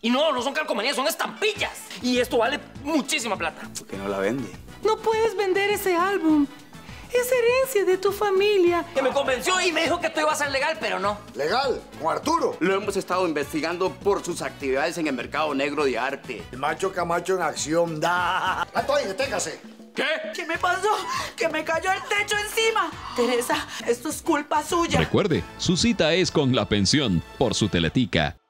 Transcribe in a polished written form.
Y no son calcomanías, son estampillas. Y esto vale muchísima plata. ¿Por qué no la vende? No puedes vender ese álbum. Es herencia de tu familia. Que me convenció y me dijo que esto iba a ser legal, pero no. ¿Legal? ¿Con Arturo? Lo hemos estado investigando por sus actividades en el mercado negro de arte. El macho Camacho en acción. ¡Da! ¡Antoine, deténgase! ¿Qué? ¿Qué me pasó? ¡Que me cayó el techo encima! Teresa, esto es culpa suya. Recuerde, su cita es con La Pensión por su Teletica.